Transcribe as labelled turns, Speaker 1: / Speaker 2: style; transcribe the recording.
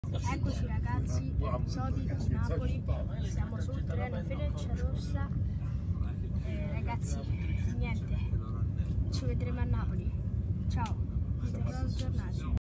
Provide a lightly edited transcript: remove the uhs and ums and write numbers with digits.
Speaker 1: Eccoci ragazzi, episodi di Napoli, siamo sul treno Frecciarossa. Ragazzi, niente, ci vedremo a Napoli. Ciao, vi terrò aggiornati.